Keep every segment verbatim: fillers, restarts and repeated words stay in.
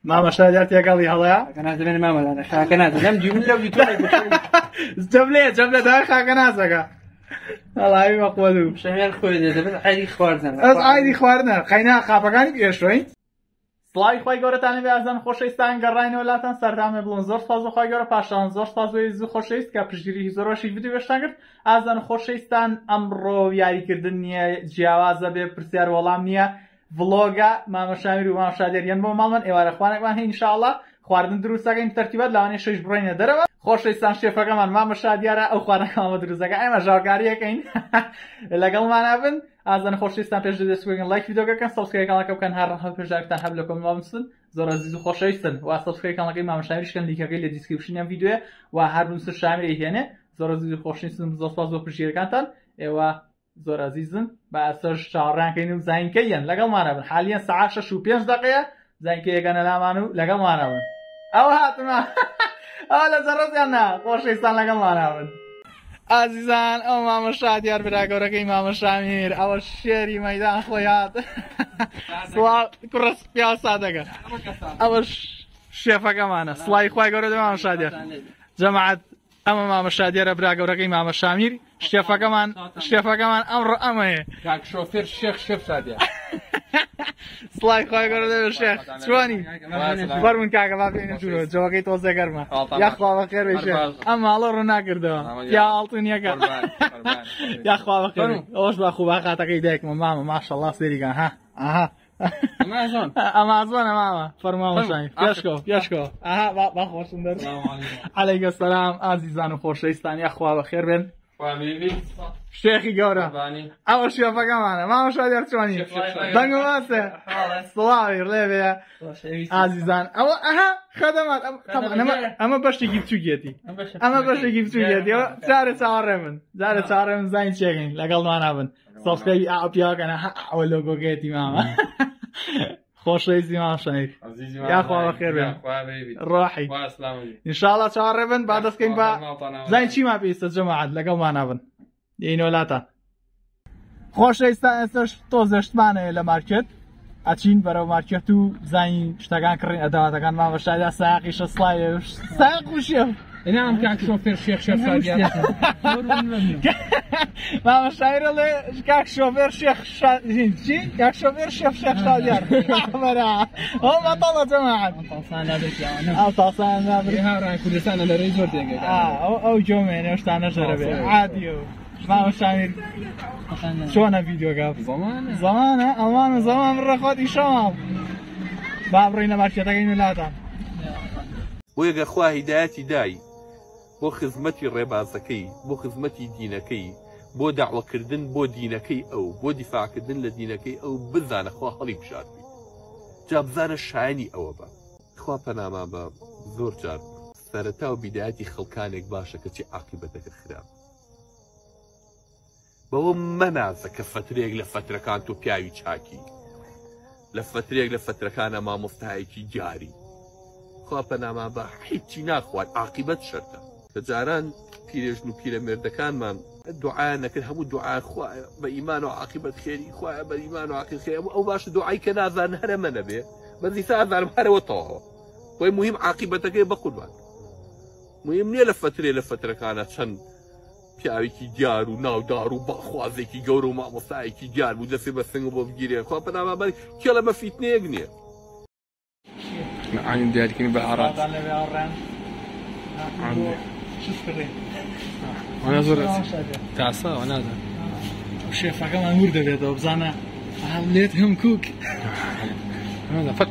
ماما شاديات يا قلبي هلا كان زمان ماما انا خاكنات لم جيب لو يتوي جبلة جبلة ده خاكناسك الله اي مقبولو شهر خويده بس عادي خواردن از عادي خواردن قینا خاپەکانی گەشتوین سڵاوی خۆی گەورەتانی بێزان خۆشەویستان گەڕاینەوە لاتان سەردامێ بڵۆن زۆر سپاس بۆ خۆی گەورە پاشان زۆر سپاس بۆ زوو خۆشەویست کە پشتگیری زۆرەشی ڤیدیۆ بەشتان کرد ئازان خۆشەویستان ئەمڕۆ یاریکردن نییە جیاوازە بێ پرسیار وەڵام نییە ڤڵۆگە مامە شامیر و مامە شادێریان بۆ ماڵمان ئێوارە خوانێکمان هەیە ئینشاءڵڵا خواردن دروستەکەین تەرتیبەت لەوانەیە شەش بڕۆینە دەرەوە خۆشەویستان شێفەکەمان مامە شادیارە ئەو خواردنەکەمانە دروستەکە ئێمە ژاوکاریەکەین لەگەڵمانە بن ئازان خۆشەویستان پێش دەستگوێن لایک ڤیدیۆکەکەن سەبسکرایب کانەڵەکە بکەن هەر هەڵ پێشاوتان هەب لە کۆمنت بنووسن زۆر عزیز و خۆشەویستن و سەبسکرایب کانەڵەکەی مامە شامیریشکەن لیnkەکەی لە دیسکریپشنیان ڤیدیۆیە و هەر بنووسن شامیری هێنێ زۆر عزیز و خۆشەویستن زۆر سپاس بۆ پشتگیریەکانتان ئێوە زۆر عزیزن بە ئەسەر چاوەڕیانکەین و زانینکەیەن لەگەڵمانە بن حالیان سەعات شەش و پێنج دەقەیە زانینکەیەکەنە لامان و لەگەڵمانە بن ئەوە هاتمە ئەوە لە زەڕۆزیاننا خۆشەویستان لەگەڵمانە بن ئازیزان ئەو مامە شادیار براگەورەکەی مامە شامیر ئەوە شێری مەیدان خۆی هات کوڕە پیا سادەگە ئەوە شێفەکەمانە سڵای خوای گەورە دەوێ مامە شادیار جەماعەت ئەمە مامە شادیارە براگەورەکەی مامە شامیر شێفەکەمان شێفەکەمان ئەمڕۆ ئەمەیە کاک شۆفێر شێخ شێف شادیار سڵای خوای گەورە دەوێ شێخ چۆنی فەرمون کاکە با بێنە ژوورەوە جەوەکەی تۆزە گەرمە یاخوا بەخێر بێ شێخ ئەم ماڵە ڕوو ناکردەوە یا ئاڵتونیەکە یاخوا بەخێر ئەوەش با خوبا خاتەکەی دایکمە مامە ماشەڵڵا سێریگان ها ئاها ئەمازۆنە مامە فەرماوەشانی پێشکەوە پێشکەوە ئاها باخۆشم دەر عەلەیکە سەلام ئازیزان و خۆشەویستان یاخوا بەخێر بێن شێخی گەورە ئەوە شێفەکەمانە مامە شادیار چۆنی دەنگ و واسێ سڵاوی ڕێوێ ئازیزان ئەوە ئەها خەدەمات ئەمە بەشتێکی بچووکێتی ئەمە بەشێکی بچووکێتیەوە جارە چاوەڕێ بن جارە چاوەڕێ من زانی چێکەین لەگەڵمانە بن سەبسکرایبی ئاپیاکەنە ئەوە لۆگۆکێتی مامە خۆشەویستی مامە شامیر یاخوا بەخێر بێن ڕۆحی ئینشاڵڵا چاوەڕێ بن با دەستکەین بە زانی چیمان پێویستە جەماعەت لەگەڵمانە بن دێینەوە لاتان خۆشەویستان ئێستش تۆزەشتمانەیە لە مارکێت ئەچین بەرەو مارکێت و زانی شتەکان کڕین ئەداواتەکان مامە شادیار سایقیشە سڵایە سایق و شێف نعم كاك شوفير شيخ شيخ شاديار مامە شامیر ئەڵێ کاک شۆفێر شێخ چی کاک شۆفێر شێف شێخ شادیار ئەمەرە ئەو بەتەڵە جەماعەت ئەو تاڵسان نابڕی هاوڕای کوردستانە لەڕێی زۆر تێگەی ئەو جۆمێنێ شتانە ژەرە بێ عادیە مامە شامیر چۆنە ڤیدیۆگا زەمانە ئەڵمانە زەمان ڕەخۆتی شەمام با بڕینە مارکێتەکەی لاتان بۆ یەگە خوا هیدایەتی دای بۆ خزمەتی ڕێبازەکەی بۆ خزمەتی دینەکەی بۆ داوەکردن بۆ دینەکەی ئەو بۆ دیفاعکردن لە دینەکەی ئەو بزانە خوا هەڵی بشاردی جا بزانە شایانی ئەوە بە خوا پەناما بە زۆر جار سەرەتا و بیدایەتی خەڵکانێک باشە کە چی عاقیبەتەکە خراپ بەوە مەنازە کە فترێک لە فترەکان تۆ پیاوی چاکی لە فترێک لە فترەکانە مامۆستایەکی جاری خوا پەناما بە هیچی ناخوات عاقیبەت شەرتە کە جاران پیرێژن و پیرەمێردەکانمان دوعایان نەکرد هەموو دوعای خوایە بە ئیمان و عاقیبەت خێری خوایە بە ئیمان و عاقیبەت خێری ئەو باشە دوعای کە نازانن هەرە منە بێ بەزی سازانم هەرەوە تەواوە بۆی مهم عاقیبەتەکەی بە قوربان مهم نییە لە فترێ لە فترەکانە چەند پیاوێکی دیار و ناودار و باخوازێکی گەورە و مامۆستایەکی دیار بوو دەسێ بە سنگ بۆ بگیرێ خوا پەناما بەری کێ لەمە فیتنەیەک نییە عين ديالكني بهارات وانا زرت تعصى وانا هذا الشيف كمان ورده بيضه وبزانا ليتهم كوك هذا فت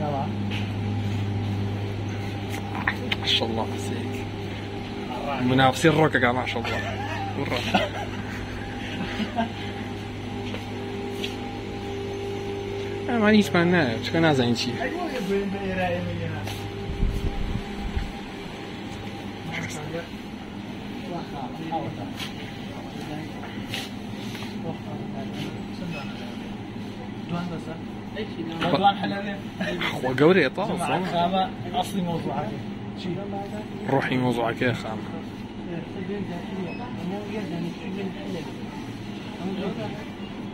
ما شاء الله عليك منافسين روكا ما شاء الله ورا ما نيش معنا شو كنا زين شيء هو قوري طاف اصلي موضوعك روحي موضوعك يا خام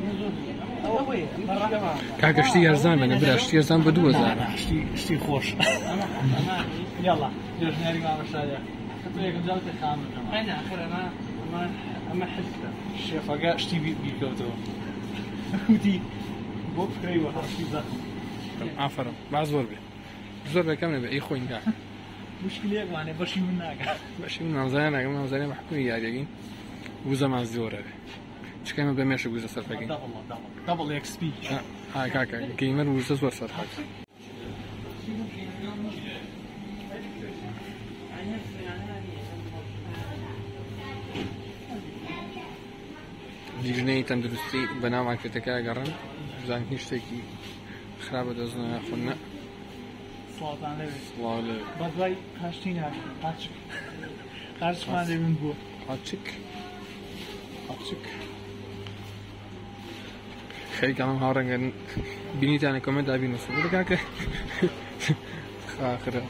کاکە شتی هەرزان بەنە برا شتی هەرزان بە دوو هەزار شتی خۆش یاڵا دژنیاری مامەشایە تۆ یەکەم جار تێ خام ئەنا ئەخر ئەمە ئەمە ئەمە حسبە شێفەکە شتی بیکەوتەوە وتی بۆ بکرەیوە هەشتی زەخم ئافرم با زۆر بێ زۆر بەکەم نەبێ ئەی خۆین کا مشکلێک وانێ بەشی من ناکات بەشی من نازانە ناگەم نازانێ محکومی یاریەکەین وزەمان زۆرە بێ چکەمە بە مێشە گوزە سەرفەکەین دەبڵ ئێکس پی ها کاکە گەیمەر وزە زۆر سەرفەک دیژنەی تەندروستی بە ناو مارکێتەکە گەڕن بزانین هیچ شتێکی خراپە دەستنە خۆنە سڵاتان لەوێت سڵاو لەوێ بەدوای قاشتی ناکەن قاچک قارچمان لێ من بووە قاچک قاچک خەریکەم هاوڕەنگەن بینیتانە کۆمنت دابینوسن بۆ کاکە خاخرە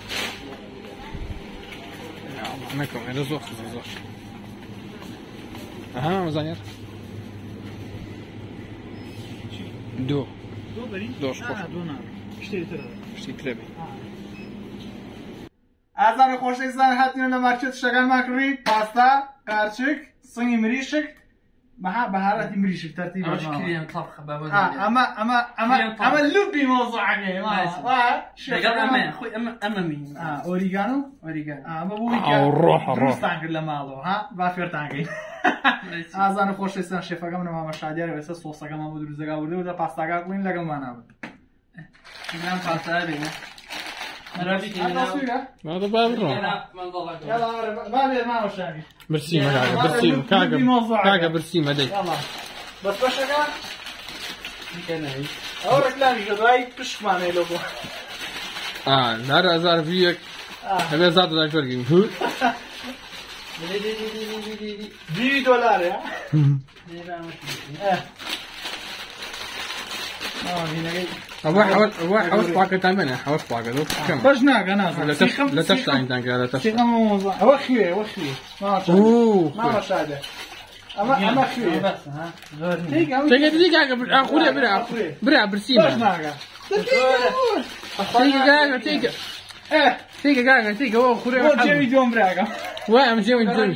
نەکەم ئێرە زۆر خزە زۆر ئەها مەزانیار دۆ دۆ بەری دۆش خۆش دۆ ناکەم شتێکی ترە شتی ترە بێ ئازانی خۆشەویستان هاتینە لە مارکێت شتەکانمان کڕی پاستا قارچک سنگی مریشک بەها بەهارەتی مریشک تەرتیب ئەمە ئەمە ئەمە ئەمە لوبی مۆزوعەکەی لەگەڵ ئەمە خۆی ئەمە ئەمە مین ئۆریگانۆ ئۆریگان ئەمە بۆ دروستان کرد لە ماڵەوە ها با فێرتانکەین ئازان خۆشەویستان شێفەکەم لە مامە شادیارە وێستا سۆسەکەمان بۆ دروستەکە وردەوە دە پاستاکە بڵین لەگەڵمان نابن نام پاستا بێنە ماذا بابرون يلا ما وشاني برسيمة كاكا برسيمة كاكا كاكا برسيمة دي يلا بس باش كاكا اورك لا جداي كش معناه لوبو اه نهار ازار فيك هذا زاد ذا فرق هو دي دولار يا اه هنا جاي أبغى حاول أبغى حاول باقي تمنه حاول باقي لو كم باش ناق أنا لا تف لا تفتح عندك لا تفتح سيقام موضوع هو خوي هو خوي ما شاء الله ما ما شاء الله أما أما خوي بس ها تيجي تيجي كاكا أخويا برا برا برسيمة باش ناق تيجي كاكا تيجي إيه تيجي كاكا تيجي هو أخويا هو جيمي دوم براكا وين جيمي دوم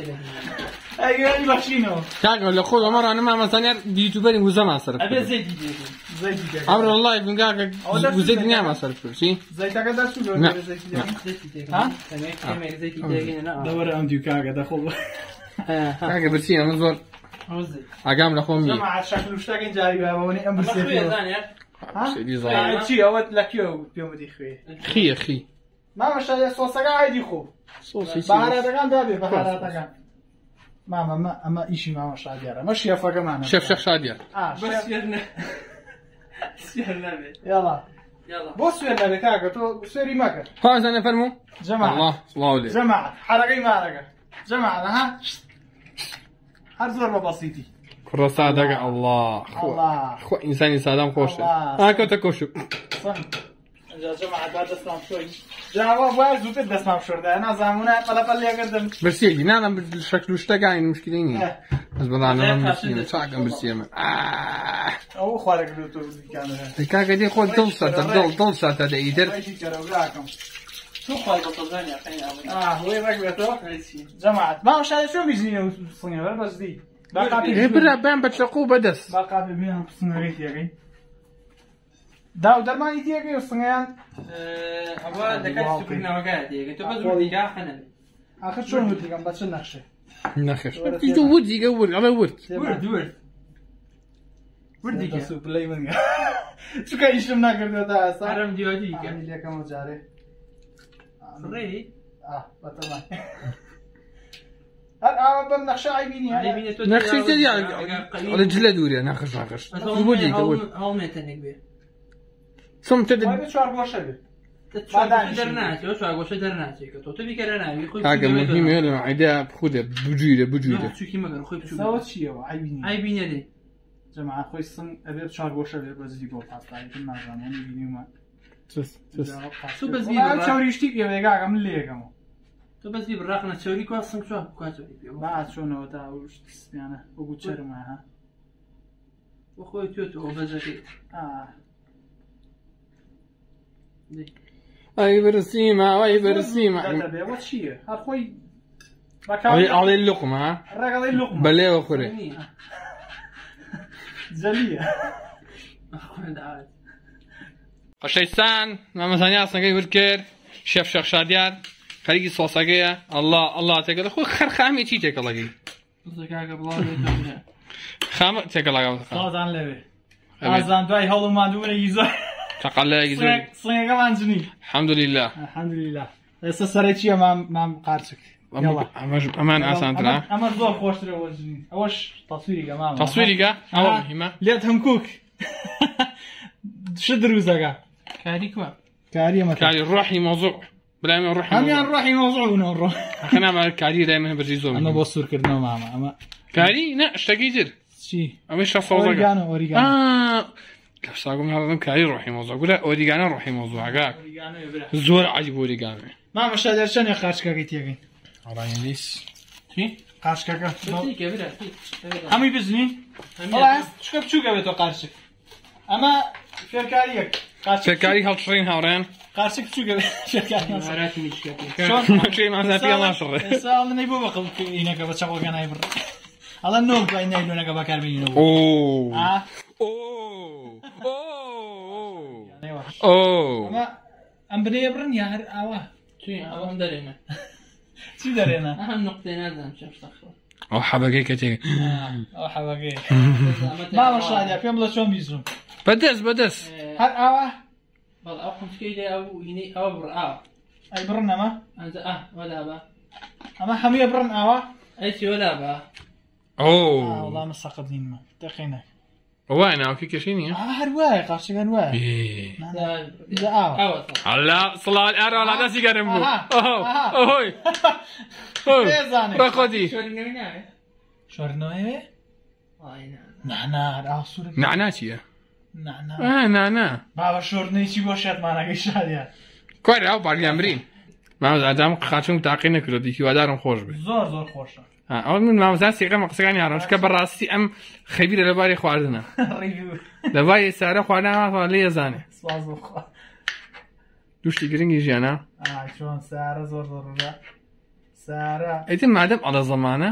أيوة باشينو كاكا ولا خذ مرة أنا ما مثلا يوتيوبر وزما صرف أبي زيت زيت عبر الله يكون كاكا وزيت نعمة صرف شيء زيت كذا شو نعم ها تمام زيت دقيقة دور أنديو كاكا دخل كاكا برسيمة من زور أقام لخومي جماعة شكله اشتاق جاري بابوني أم برسيمة ها شيء زايد شيء أود لكيو بيوم دي خوي خي خي ما مش هذا صوص عادي خو صوص بهارات كان دابي بهارات كان ماما ما اما ايشي ماما شاديارة مش يا فاقة معنا شيف شيف شاديار اه بس يرنا يرنا يلا يلا بص يا نبي كاكا تو سوري ماكا خلاص أنا فرمو جماعة الله الله عليك جماعة حرقي مارقة جماعة ها هرزور بسيطي كراسة دقة الله الله خو إنسان سادام خوشه الله. هاكو تكوشو صح يا جماعة بعد اسمام شوي جماعة باید زود دستم شده انا زمونه قلب قلی اگردم برسيجي نعم بالشكل وش تقع المشكلة هنا بس بدنا نعمل برسيمة شاكم برسيمة او خارج رو تو دیگه كاكا دي خود دلسة دل دلسة تدا يدر ايشي كرو راكم شو خالد بطلعني الحين اه هو ركبته جماعة ما مش هذا شو بيجيني صنيع بس دي إيه برا بام بتشقو بدس باقي بيهم صنيعيت يا جي داو درماني تيجي وصنيعان أبغى دكتور سكرنا وقاعد قلت بس ودي جا حنن آخر شو ودي كم بس النقشة نخش يجو ودي يقول على ورد ورد ورد وردي ده سوبر لي من شو كاي شو ناقر ده تاسا حرم ديودي كان كان لي كم جاري فري اه بتمام هل انا بنقشة عيبيني نخش تدي على جلد دوري نخش نخش ودي يقول هول متنك به ثم تدي ما بتشوار بوشه درناتي شو أقول شو درناتي كتو تبي كرنا بيخوي حاجة مهمة لما عيدا بخودها بجودة بجودة شو كيما كان خوي بشو سوت شيء عيبيني عيبين لي جماعة خوي الصن أبي بشار بوشه بس دي بول حتى يمكن ما زمان يعني فيديو ما بس بس شو بس بي ما تشاوري يشتيك يا بيجا عم ليه كمان تو بس بي بالرقنا تشاوري كواس صنك شو كواس تشاوري بعد شو نو تا وش يعني وقول شر معها وخۆی توێت ئەو بەجەکەیت ئەی برسیمە ئەی برسیمە ئەوە چییە؟ هەر خۆی ئەڵێ لوقمە ڕێگەڵی لوقمە بەلێوە خوڕێ جەلیە خۆشەویستان مامەزانی ئاسنەکەی ورد کرد شێف شێخ شادیار خەریکی سۆسەکەیە ئەڵڵا ئەڵڵا تێکەڵە خۆی خەر خامێکی تێکەڵەکەی خام تێکەڵەکە سازان لەوێ ئازان دوای هەوڵماندوونێکی زۆر تەقەڵەیەکی زۆر سڵێنەکەمان جنی الحەمدولله الحەمدولله ئێستا سەرەکیە مام مام قارچک ئەمان ئاسانترا ئەمە زۆر خۆشترە وە جنی ئەوەش تەسویریکە مام تەسویریکە ئەوە مهمە لێت هەمکوک ش دروزەکە کاری کووە کاری ئەمە کاری ڕۆحی مۆزوع بلای من ڕۆحی هەمیان ڕۆحی مۆزوع بوونەوە ڕۆ خەنامە کاری لای من بەرزی زۆر ئەمە بۆ سوورکردنەوە مامە ئەمە کاری نە شتێکی تر چی ئەمەی شەف سەوزەکە ئۆریگانۆ ئۆریگانۆ ساگم هەڵدەم کاری ڕۆحی مۆزوع گورە ئۆریگانە ڕۆحی مۆزوعەکە زۆر عەجیب ئۆریگانە مامە شادیار چەندێک قارچکەکەی تێگەین ڕاینە دیس چی قارچکەکە هەمووی بزنین چکە بچووکە بێتەوە قارچک ئەمە فێرکاریەک فێرکاری هەڵچڕین هاوڕێن قارچک بچووکە شێ بۆ بەقڵینەکە بە چەقۆگە نایبڕ ئەڵە نۆ دوای نایلۆنەکە بەکاربێنینەوە ئەم بنەیە بڕن یا هەر ئاوا ئەوەم دەرێنە چی دەرێنە ئەم نقطەی نازانم چێ ئەو حەبەکەی کە تێگە ئەو حەبەکەی ماوە شادیار پێم بڵە چۆن بیزوم بەدەست بەدەست هەر ئاوا بەڵ ئەو قوچکەی لێ ئەو هینەی ئەوە بڕ ئاوە ئەی بڕن ئەمە ئەنجە ئە وەلا بە ئەمە هەموویە بڕن ئاوا ئەیچی وەلا بە وەڵامە سەقت نینمە دەقینە وای ناوکی کەشی نییە هەر وایە قارچەکان وایە ئاوا هەڵا سڵات ئەرەڵا دەستی گەرم بوو ئەهۆی بەخۆدی شۆرنەوەیێ نعنا ئاسوور نعنا چییە؟ نعنا نعنا بابە شۆرنەیەکی بۆ شێتمانەکەی شادیار کوارە ئەو باریان برین مامەزادام قاچم تاقی نەکردو دیکیوادارم خۆش بێت زۆر زۆر خۆشە ئەو من مامەزان سێقەمە قسەکانی هاڕم چکە بەڕاستی ئەم خەبیرە لەباری خواردنە لەباری سارە خواردنەوە لێ زانێ دوشتی گرنگی ژیانە چۆن سارە زۆر زۆر سارە ئەیتر مادەم ئەڵە زەمانە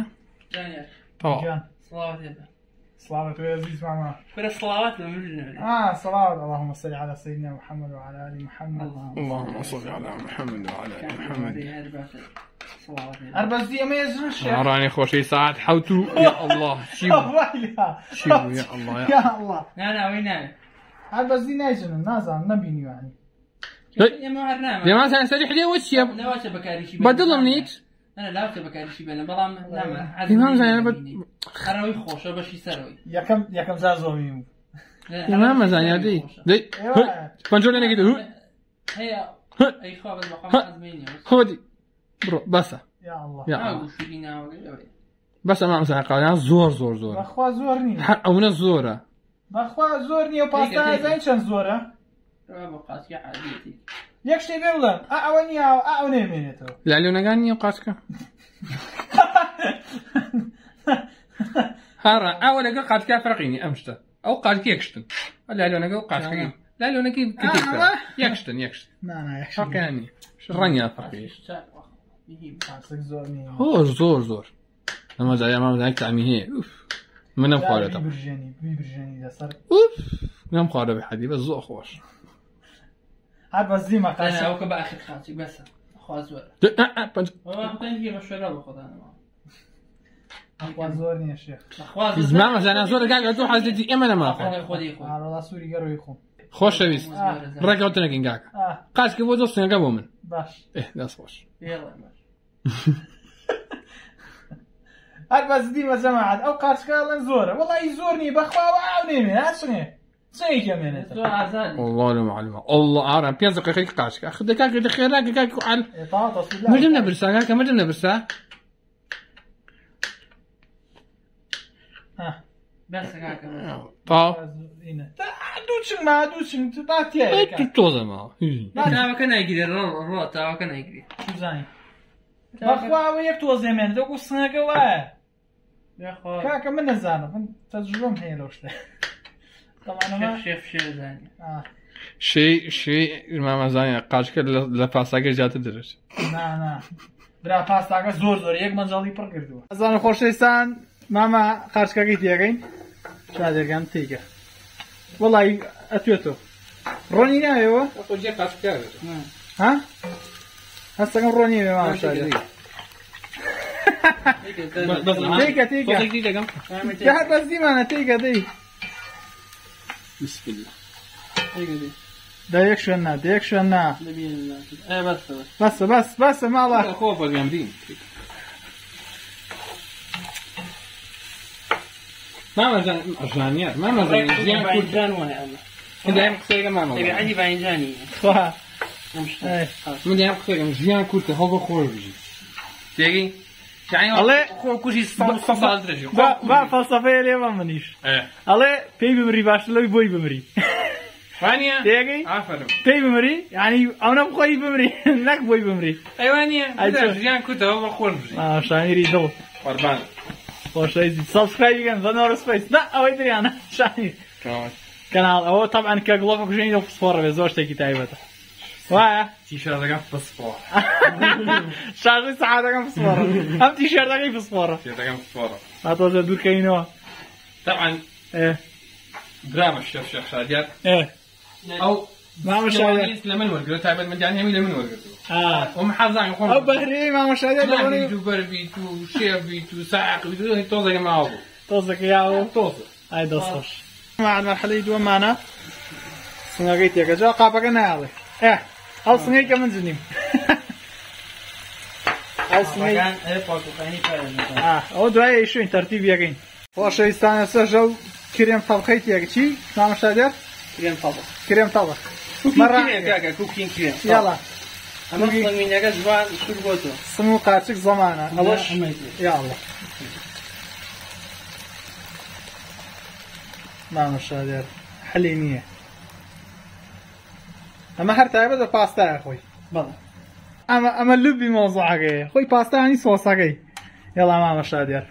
صلوات يا عزيز ماما كل الصلوات اه صلوات اللهم صل على سيدنا محمد وعلى ال محمد اللهم صل على محمد وعلى ال محمد أربع دقايق ما يزنش راني خوشي ساعات حوتو يا الله شيبو شيبو يا الله يا الله لا لا وين انا أربع دقايق ناجن نازل نبيني يعني يا ما هرنام يا ما كان سريح لي وش يا نواش بكاريشي بدل منيت أنا لا بكاريشي بينا بلام نعم إمام زين أنا بد خروي خوش بشي سروي يا كم يا كم زازومي إمام زين يا دي دي كنترول أنا كده هي أي خواب المقام أزميني خودي برو بس يا الله يا الله بس ما مثلا قاعد زور زور زور بخوا زورني أو من الزورة بخوا زورني وباستا زين شن زورة بقاس يا عاديتي ياك شي بيملا أعوني أو أعوني منيتو لا لو نغاني وقاسك هارا أول أقول قاد كافرقيني أمشتا أو قاد كيكشتن لا لو نقول قاسك لا لو نكيب كتير يكشتن يكشتن لا لا يكشتن فقاني شرانيا فقي قاسك زورني هو زور زور أما زي ما زيك تعمي هي أوف من مقارنة بيبرجاني بيبرجاني إذا صار أوف من مقارنة بحدي بس زو خوش هاد بس دي ما قاسك أنا أوكب آخر خاتي بس خوازور والله تنجي مشروع بخذ أنا خوازورني يا شيخ زمان مثلا زور قاعد تروح على دي إما أنا ما خذ خذي خذ على الله سوري قالوا يخون خوش شويس رجعت لك إنجاك قاس كيف وجدت سنة قبل من باش إيه ده صوش يلا باش هاد بس دي ما جماعة أو قاسك الله نزوره والله يزورني بخوا وعاوني من هاتشني سيك يا مينة والله لا معلومة الله عارم بينزق خيك قاسك أخذ دكاك دخيراك كاك على مجمنا برسا كاك مجمنا برسا ها بس كاك طاو دوتشن ما دوتشن تباتي أنت توزع ما لا كان يجري الرو الرو تاع كان يجري شو زاني بخوا وياك توزع من دوك السنة قواه يا أخوي كاك من الزانة تجربهم هي لوش طبعا شيف شيف زاني شيء شيء ما مزاني قاش کرد لە پاساگەر زیاتر دەرێت. نا نا برا پاستاکە زۆر زۆر یەک مەنجاڵی پڕ کردووە. ئەزانە خۆشەویستان ماما قاچکەکەی تێگەین شادێکان تێگە. وەڵی ئەتوێتەوە. ڕۆنی ناوێەوە؟ خۆجێ قاچکەکە. ها؟ هەستەکەم ڕۆنی ناوێ ماما شادێک. تێگە تێگە. هەر بەس دیمانە تێگە دەی. بسم الله. دا یەک شوێن نا دا یەک شوێن نا. بەسە بەس بەسە ماڵە. خۆ بەگەم دین. ماما ژانیار ماما ژیان باینجان وایە ئەمە. من دایم قسەیەکە ماما. ئەبێ عەلی باینجانی. خوا. من دایم قسەیەکەم ژیان کورتە هەڵبە خۆر بژی. تێگەی؟ ئەڵێ خۆ کوژی سە ساڵ درێژی. با فەلسەفەیە لێ بە منیش. ئەڵێ پێی بمری باشتر لەوەی بۆی بمری. وانە؟ تێگەی؟ ئافەرم. پێی بمری یعنی ئەو نە بخۆی بمری نەک بۆی بمری. ئەیوانە ژیان کورتە هەڵبە خۆر بژی. شانیری دڵ. قوربان. خۆشەویستی سبسکرایب بکەن بە نۆر سپیس نا ئەوەی دریانە شانی. کەناڵ ئەوە طبعا کە گڵۆکە کوژێنی دڵ پسپۆڕە بێ زۆر شتێکی تایبەتە. وایە؟ تیشێرتەکەم پسپۆڕە. شاژەی سەعاتەکەم پسپۆڕە. ئەم تیشێرتەکەی پسپۆڕە. تیشێرتەکەم پسپۆڕە. هاتۆزە دوورکەینەوە. طبعا برامە شێف شێخ شادیار. ئەو ماما شادیار لە من وەرگرە تایبەتمەندیان هەمی لە من وەرگرتووە. ئەو محافزانی خۆم. ئەو بەهرەی ماما شادیار لەوانەی تو بەربیت و شێفیت و ساعق بیت تۆزێکە ماوە بوو. تۆزێکە یاوە تۆزە. ئای دەستخۆش. مع مرحلەی دووەمانە سنگەکەی تێکە جا قاپەکە نایاڵێ. ئێ ئەو سنگەی کە من جنیم. ئەو سنگەی ئەو دوایە شوێن تەرتیبیەکەین. خۆشەویستانە سەرژە و کرێم تەڵخەی تێکە چی؟ ماما شادیار؟ کرێم تەڵخ. کرێم تەڵخ. کوکین کرێم. یاڵا. ئەمە سڵمینەکە جوان سوور بۆتەوە. سم و قاچک زەمانە. ئەوەش یاڵا. ماما شادیار حەلی نییە. ئەمە هەر تایبەت بە پاستایە خۆی. بەڵێ. ئەمە ئەمە لوبی مۆزوعەکەیە. خۆی پاستایانی سۆسەکەی. یاڵا ماما شادیار.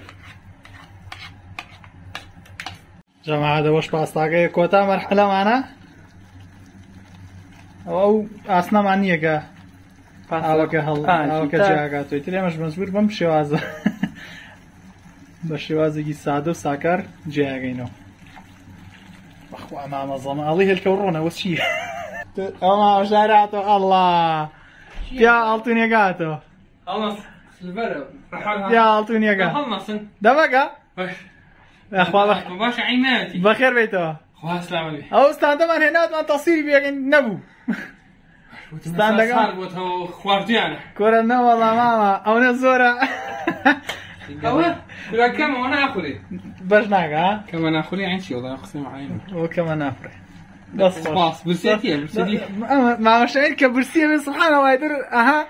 جەماعەت ئەوەش پاستاکەیە کۆتا مەرحەلەمانە. ئەو ئاسنەمان نییە کە ئاوەکە هەڵ ئاوەکە جیاگاتۆی تر ئێمەش مەجبور بەم شێوازە بە شێوازێکی سادە و ساکار جیاگەینەوە. بەخوا مامە زەمە ئەڵی هێلکە و ڕۆنەوە چییە؟ ئەو ماوە ژاراتەوە ئەڵڵا پیا ئەڵتونیەکاتەوە. پیا ئەڵتونیەکە. دەمەکە؟ باش عیناتی. بەخێر بێتەوە. خوا سلامە بێ. ئەو ستاندەمان هێناتمان تەسیری بێگەین نەبوو. ستاندەکە بۆتەوە خواردیانە. کۆرە نەوەڵا ماما ئەوەنە زۆرە. ئەوە برا کەمەوە ناخورێ. بەش ناکە ها؟ کەمە ناخورێ یان چی وەڵا قسەی معاینە. ئەوە کەمە ناخورێ. دەست برسێتیە برسێتی. ماما شەهید کە برسیە بێ سوبحانەڵڵا در ئەها.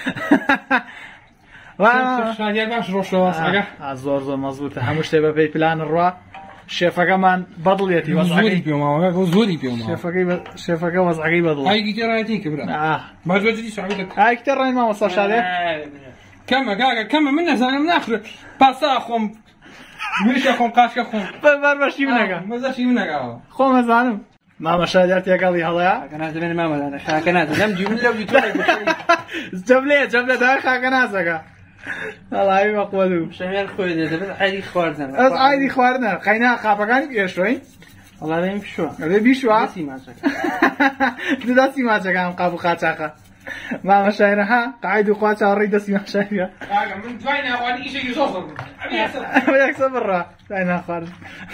شادیار باش ڕۆژەوە ساگە. زۆر زۆر مەزبووتە هەموو شتێ بە پێی پلان ڕوا. شێفەکەمان بەدڵێتی زۆری پێماوە زۆری پێماوە. شێفەکەی شێفەکە وەزعەکەی بەدڵ. ئایگی تێڕایەتی کە برا. باش بەجددی سعودەکە. ئایگی تێڕای ماوە سا شادێ. کەمە گاگە کەمە من نەزانم ناخورێت. پاسا خۆم منیشە خۆم قاشکە خۆم. بەر بەشی منەکە. مەزەشی منەکەەوە. خۆم ئەزانم. ماما شادیار تێگەڵی هەڵەیە؟ خاکە نازە بێنە مامەلانە خاکە نازە لەم جی من لەو جی تۆ جەبلێ جەبلێ دای خاکە نازەکە. هەڵاوی بەقوە دوو. شەمیان خۆی دێ دەبێت عایدی خواردنە. ئەس عایدی خواردنە قەینا قاپەکانی پێشۆین؟ وەڵا لێم پیشوە. ئەبێ بیشوە؟ دەستی ماچەکە. دەستی ماچەکە ئەم قاپ و قاچاقە. ماما شایرە ها قاعد و خوا چاڕی دەستی ماشایرە. من دوای ناوانی ئیشێکی زۆر زۆر ئەمە یەکسە بڕە دوای ناخوارد.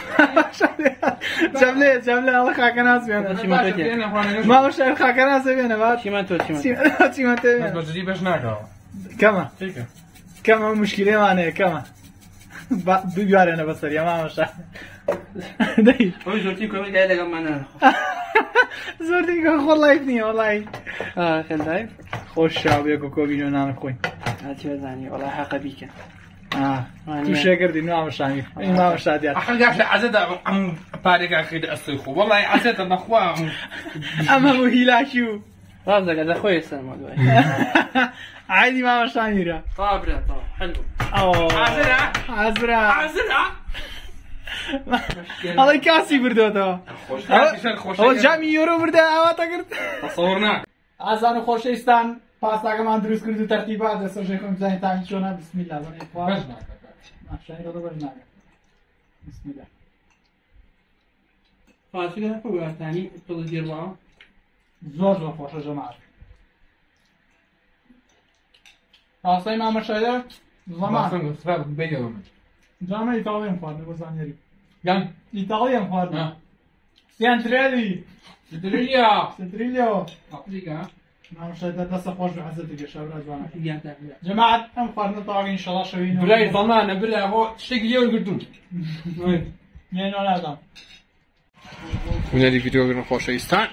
جەبلێ جەبلێ ئەڵە خاکە ناز بێنە. ماما شایر خاکە نازە بێنە بات. چیمان تۆ چیمان. چیمان تێ بێنە. بەجددی بەش ناکەوە. کەمە. کەمە مشکلەیەمانەیە کەمە. بگوارێنە بەسەریە ماما شایر. دەی. ئەوی زۆرتی کۆمی دای لەگەڵمان ناخۆ. زۆرتی کۆ خۆ لایف نییە وەڵی. خێل لایف؟ خۆش شاوێک و کۆبینۆ نانە خۆین. هاتی بەزانی وەڵا حەقە بیکەن. تو شێگردی ماوە شامی ماوە شادیار. ئەخەگاش لە عەزەدا ئەم پارێکا خێدە ئەستۆی خۆ وەڵی عەزێتە بەخوا ئەم هەموو هیلاکی و ڕاست دەکات لە خۆی سەرما دوای. عایدی ماوە شامیرە. تا برا تا حەلو. ئەوە حازرە حازرە حازرە ئەڵی کاسی بردوێتەوە ئەوە جامی یۆرۆ بردە ئاواتە کرد تەسەووڕ ناکەم ئازان و خۆشەویستان پاساکەمان دروست کرد و تەرتیبات دەستەژەی خۆم بزانین تامی چۆنە بسمیلا بەنێ خوا بەش ناکەم ماشای ڕۆ بەش ناکەم بسمیلا فاسیلە نەخۆگاتانی تۆڵ دێڕوا زۆر زۆر خۆشە جەماعەت ڕاستەی مامەشایدە زەمان جامە ئیتاڵیەم خواردنە بۆ زانیاری گەن ئیتاڵیەم خواردنە سیانترێلی دریا سنتریلیەوە ئەفریقا مامەشایدە دەستە خۆش بە حەزەتی گەشە برازوانە یان تاکە جەماعەت ئەم خواردنە تاوی ئینشەڵا شەوین برای زەمانە برا بۆ شتێکی لێوە گرتوون نێنۆ نادام هونەری ڤیدیۆگرن خۆشەویستان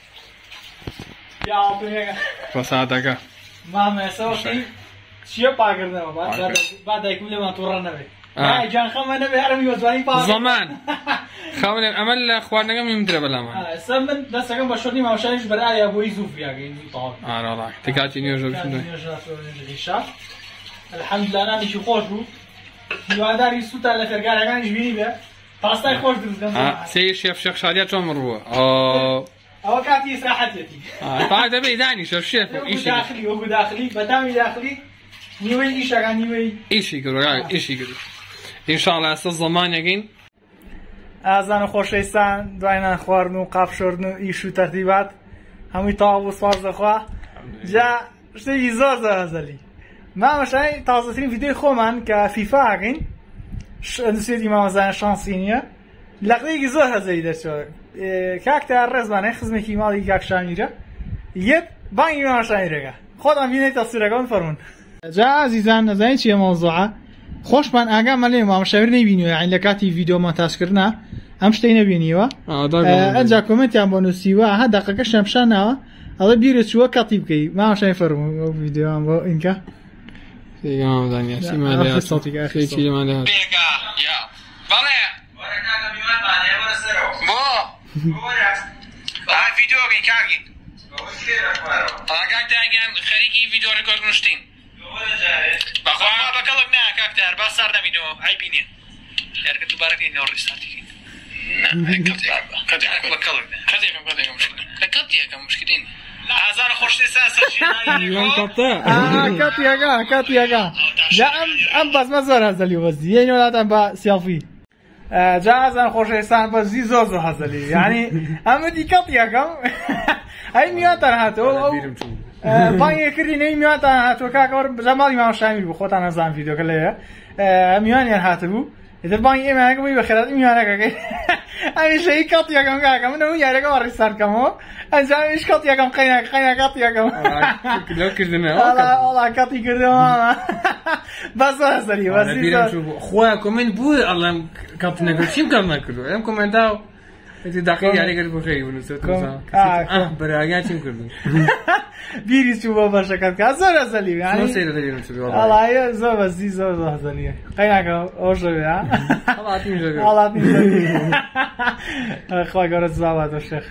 یا ئاڵتونێگە بەسادەکە مامێسەوەی چییە پاکردنەوە با دایکم لێمان تووڕە نەبێت جان خەمە نەبێ هەرمی وەزوانی پا زەمان خاونێ ئەمە لە خواردنەکە میمترە بەلامان سە من دەستەکەم بە شۆنی ماوەشایش بەرایە بۆی زوفریاگەی تاڵ ئاراڵا تکاتی نوێژە بشنوێ الحەمدلله نانێکی خۆش بوو هیواداری سووتان لە فێرگارەکانیش بینی بێ پاستای خۆش دروستکەم سێ شێف شێخ شادیار چۆن ڕووە ئەوە کاتی ئیسراحەتێتی پاک دەبێ دانی شەف شێف ئیشی داخلی وەکو داخلی بەتامی داخلی نیوەی ئیشەکان نیوەی ئیشی کرد ئیشی کرد ئینشاڵڵا ئێستا زەمانێکین ئازان و خۆشەویستان دوای خواردن و قاپشۆردن و ئیش و تەرتیبات هەمووی تەواو بوو سپاس دەخوا جا شتێکی زۆر زۆر هەزەلی مامەشای تازەترین ڤیدیۆی خۆمان کە فیفاکەین نووسێتی مامەزانە شانسی نییە لەقەیەکی زۆر هەزەری دەرچێت کاکتە ڕێزمانەی خزمێکی ماڵی کاک شامیرە یەک بانگی مامەشامیرەکە خۆتان بینێت تەفسیرەکەون فەرمون جا ئازیزان نەزانین چییە مەوزوعە خۆشمان ئاگامان لێ مامەشاویر نەیبینیوە یعنی لە کاتی ڤیدیۆمان تاسکردنا ئەم شتەی نەبینیوە ئەجا کۆمنتیان بۆ نووسیوە هە دەقەکەشیان پیشاناوە ئەڵێ بیرە چووە کاتی بکەی مامەشای فەرموو ئەو ڤیدیۆیان بۆ ئینکە ڤیدیۆگەی کاگین ئاگاتاگیان خەریکی ڤیدیۆ ڕێکۆردنشتین بەخوا بەکەڵک نا کاکتار با سار نەبینەوە ئایبی نییە یارکە تو بارەکەی نەوە ڕێستاتیکەین کەتێکم مشکلین ئازار خۆشتێسا کاتیەکە کاتیەکە جا ئەم بەزمە زۆر هەزەلی وەزی یەی وڵاتان بە سیڵفی جا ئازان خۆشەویستان بەزی زۆر زۆر هەزەلی یعنی ئەمەدی کەتیەکەم ئەی میوانتان هاتەوە بانگێ کردی نەی میوانتان هاتووە کاکەوە زەماڵی مامەشامی بوو خۆتان نەزان ڤیدیۆکە لەیە میوانیان هاتبوو ئێتر بانگی ئێمانەکە بووی بە خێرات میوانەکەکەی ئەمیشەی کەڵتیەکەم کاکە من ئەوە یارەکەەوە ڕیسارکەمەوە ئەنجامیش کەڵتیەکەم قەیناکە قەینا کەڵتیەکەم وەڵا کەڵتی کردەوە بەس هەزەری خۆیان کۆمنت بوو ئەڵێم کەڵت نەکرد چیم کەڵ نەکردووە ئەم کۆمنتاو داقی یاریگەر بخەی بەراگیان چیم کردو بیری چوو بۆ بەشەکەت کا زۆر هەزەلی ئەڵایە زۆر بەزی زۆر زۆر هەزەلیە قەیناکە ئەو شەوێ خۆی گەورە زاواتە شێخ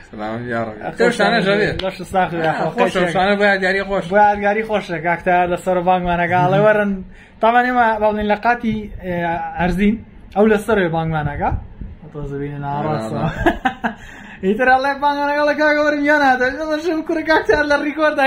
خۆشانە بۆ یادگاری خۆش بۆ یادگاری خۆشە کاکتار لەسەر بانگمانەکە ئەڵێ وەرن تاوان ئێمە باڵین لە قاتی ئەرزین ئەو لەسەرێ بانگمانەکە تۆزبینە ناڕاستە ئیتر ئەڵێ بانگانەکە لە کاگەوەرم یان هاتەشم کوڕە کاکتار لە ڕیکۆردای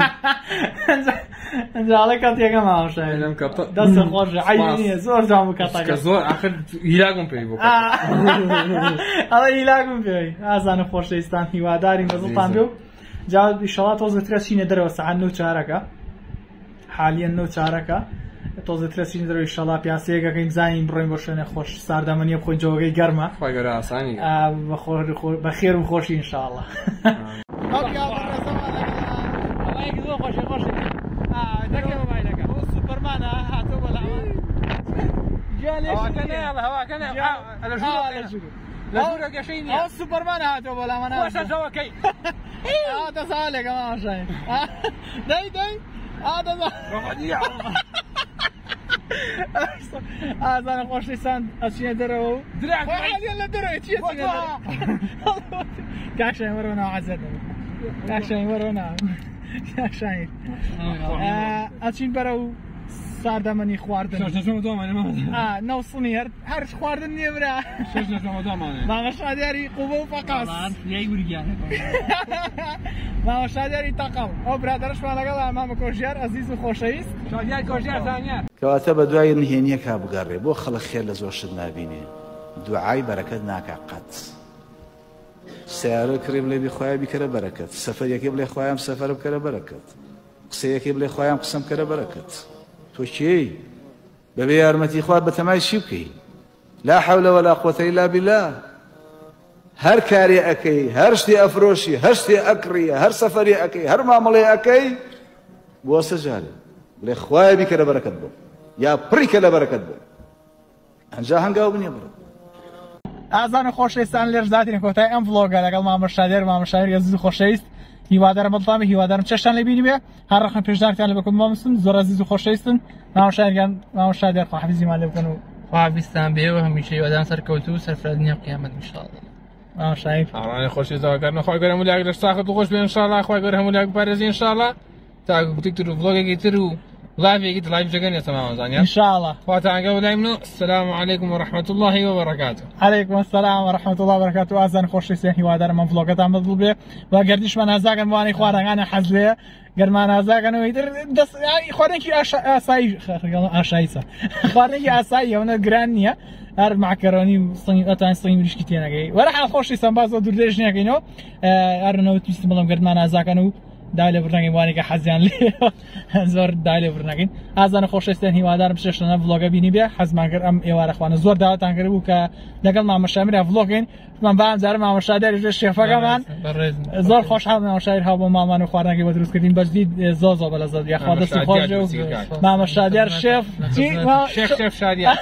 ئەنجاڵێ کاتیەکە مامەشای دەستە خۆشە عیبی نییە زۆر جوان بوو کاتەکە زۆر ئاخر هیلاگم پێی بۆ ئەڵێ هیلاگم پێی ئازانە خۆشەویستان هیوادارین بەزڵتان بێ و جا ئیشەڵا تۆزەترە چینە دەرەوە سەعات نۆ چارەکە حالیەن نۆ چارەکە تۆزەترە چینە دەرەوە ئیشەڵا پیاسەیەکەکەین بزانین بڕۆین بۆ شوێنە خۆش ساردەمەنیە بخۆین جۆگەی گەرمە خۆی گەورە ئاسانی بە خێر و خۆشی ئینشاءڵڵا سوپەرمانە هاتۆ بەڵاوان ئەو سوپەرمانە هاتۆ بەڵامانە دەساڵێکە مامەشای دەی دەی ئازانە خۆشەویستان ئەچینە دەرەوە و لە دەرەوە چیە کاکشای وەرەوە ناو عەزەت کاکشای وەرەوە ناو کاکشای ئەچین بەرە و ساردەمەنی خواردن نەوسڵنی هەر خواردن نییە برا مامە شادیاری قوبە و فەقاس ماوە شادیاری تەقەڵ ئەو برادەرشمان لەگەڵ مامە کۆژیار ئەزیز و خۆشەویست کەواتە بە دوای نهێنیە کا بگەڕێ بۆ خەڵک خێر لە زۆر شت نابینێ دوعای بەرەکەت ناکا قەت سیارە کڕێ بڵێ بخوایە بیکەرە بەرەکەت سەفەرێکی بڵێ خۆیان سەفەر بکەرە بەرەکەت قسەیەکی بڵێ خۆیان قسەم کەرە بەرەکەت تۆ کێی بەبێ یارمەتی خوارد بە تەمای چی بکەی لا حول ولا قوة إلا بالله هەر کارێ ئەەکەی هەر شتێ ئەفرۆشی هەر شتێ ئەکڕیە هەر سەفەری ئەەکەی هەر مامەڵێ ئەەکەی بۆ سەجارێ بڵێ خوایە بیکەرە بەرەکەت بۆ یا پڕیکە لە بەرەکەت بۆ ئەنجا هەنگاو بنێ بڕە ئازان و خۆشەویستان لێرش داتین کۆتای ئەم ڤڵۆگە لەگەڵ مامە شادێر مامە شاعیر عەزیز و خۆشەویست هیوادارم بەڵتامی هیوادارم چێشتان لێ بینی بێ هەر ڕەخنە پێشدارتان لێ بکەم مامەستن زۆر عەزیز و خۆشەویستن مامە شاعیرگان مامە شادێر خواحافیزیمان لێ بکەن و خواحافیزتان بێ و هەمیشە هیوادارم سەرکەوتوو و سەرفرازنیە قیامەت ئینشاءالله مامە شاعیر ئاڕانەی خۆشەویستەکان خۆی گەورە هەموو لەش ساخت و خۆش بێ ئینشاءالله خۆی گەورە هەموو لاک بپارێزی ئینشاءالله تا گوتێکتر و ڤڵۆگێکی تر و لايفێکی لايف جەگەن ێستا مامەزانیا ئینشاءالله خواتان گەورە لای من و السلام علیکم ورحمة الله وبركاته عليكم السلام ورحمة الله وبركاته ئازان خۆشەویستان هیوادارم ئەم ڤڵۆگەتان بەدڵ بێ و گەردیشمان ئازاگەن وانەی خواردنەکانە حەز لێ گەرمان ئازاگەنەوەی تر خواردنێکی ئاسایی ئاشاییسە خواردنێکی ئاسایی ئەوەنە گران نییە هەر معکەرۆنی و ئەتوانین سڵی مریشکی تێنەگەی وەرەحاڵ خۆشەویستان باز زۆر دووردێژ نەکەینەوە هەرنەوە تویستم بڵێم گەردمان ئازاکەن و دای لێ بڕنەکەین وانێکە حەزیان لێ زۆر دای لێ بڕنەکەین ئازانە خۆشەویستان هیوادارم پشتێشتانە ڤڵۆگە بینی بێ حەزمان کرد ئەم ئێوارەخوانە زۆر داواتان کرد بوو کە لەگەڵ مامە شامرە ڤڵۆگین من بەم جارە مامە شادێری شێفەکەمان زۆر خۆشحاڵ مامە شاعیر هاو بۆ مامان و خواردنەکەی بە دروستکردین بەجدید زۆر زۆر بەلەزەت یاخوا دەستی خۆش و مامە شادێر شێف شێف شادیار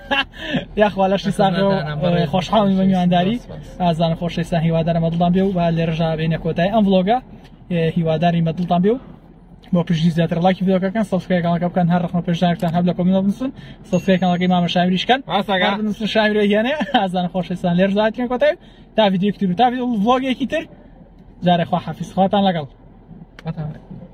یاخوا لەشی ساغ و خۆشحاڵی بە میوانداری ئازانە خۆشەویستان هیوادارم بەدڵتان بێ و با لێرەژا بینە کۆتای ئەم ڤڵۆگە هیواداری مەدڵتان بێ و بۆ پشتی زیاتر لایکی ڤیدیۆکەکان سەبسکرایبکەنەکە بکەن هەر ڕەخنە پێشنیارتان هەب لە کۆمنتە بنووسن سەبسکرایبکەنەکەی مامە شاعیریشکەن بنووسن شاعیرە هێنێ ئازانە خۆشەویستان لێرش داهاتکەن کۆتای تا ڤیدیۆیەکی تر و تا ڤڵۆگێکی تر جارێ خواحافیز خواتان لەگەڵ